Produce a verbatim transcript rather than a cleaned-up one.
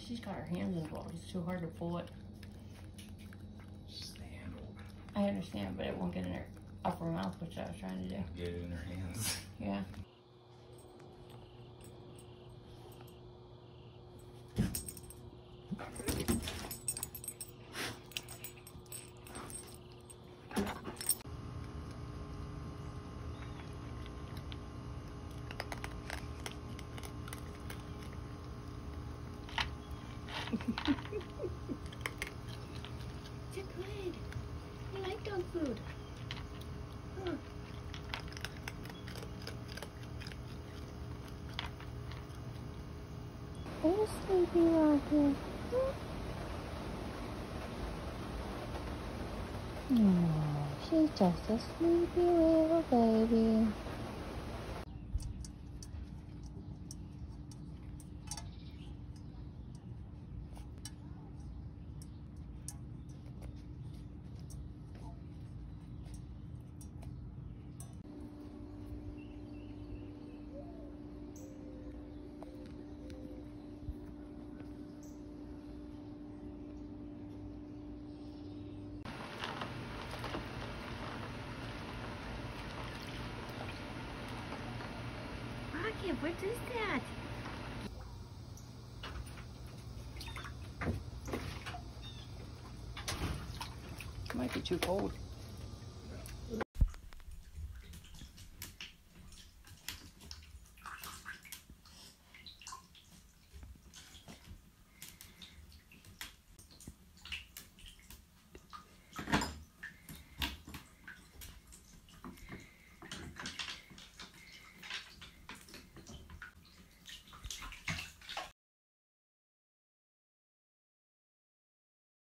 she's got her hands involved. It's too hard to pull it. Just the handle. I understand, but it won't get in her upper mouth, which I was trying to do. Get it in her hands. Yeah. Is it good? You like dog food? Huh. Are you sleepy, Rockette? Oh, she's just a sleepy little baby. Rockette, what is that? Might be too cold.